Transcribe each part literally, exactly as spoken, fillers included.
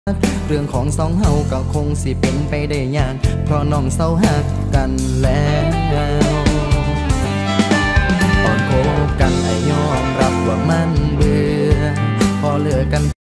เรื่องของสองเฮาก็คงสิเป็นไปได้ยากเพราะน้องเศร้าหักกันแล้วตอนคบกันไอ้ยอมรับว่ามันเบื่อพอเลิกกัน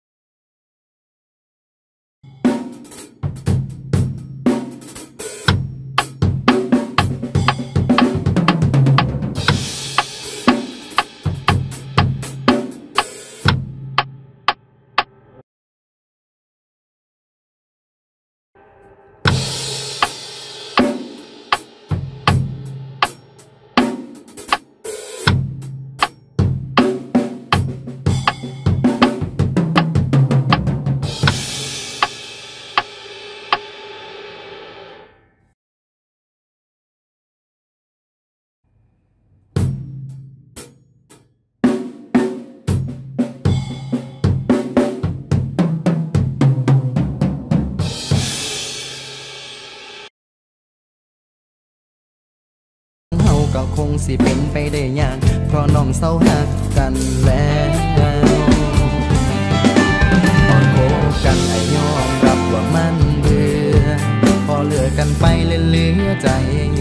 ก็คงสิเป็นไปได้ยากเพราะน้องเศร้าหักกันแล้วตอนคบกันไอ้ยอมรับว่ามันเบื่อพอเลิกกันไปเลยเหลือใจ